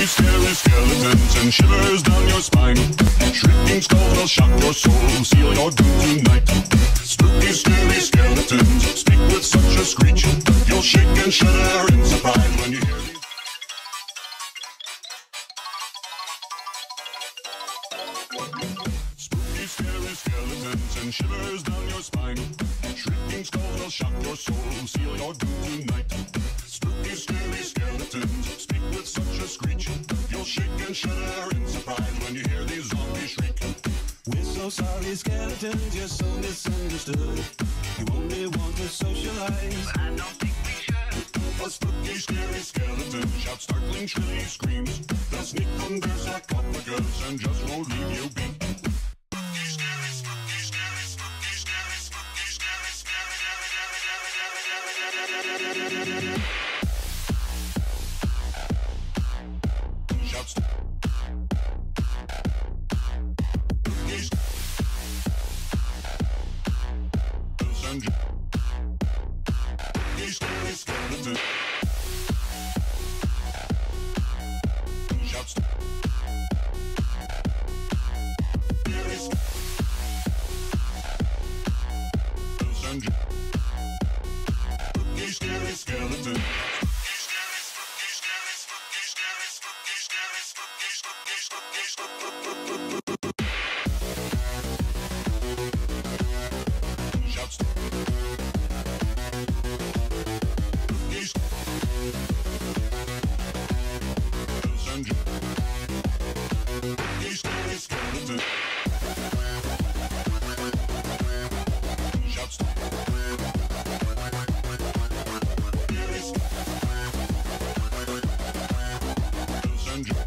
scary skeletons and shivers down your spine. Shrieking skulls will shock your soul, seal your doom tonight. Spooky, scary skeletons speak with such a screech. You'll shake and shudder in surprise when you hear these. Spooky, scary skeletons and shivers down your spine. Shrieking skulls will shock your soul, seal your doom tonight. Spooky, scary skeletons speak with such a screech. You'll shake and shudder in surprise when you hear these zombies shriek. We're so sorry, skeletons, you're so misunderstood. You only want to socialize, but I don't think we should. A spooky, scary skeleton shouts startling, shrilly screams. They'll sneak under sarcophagus and just won't leave you be. Send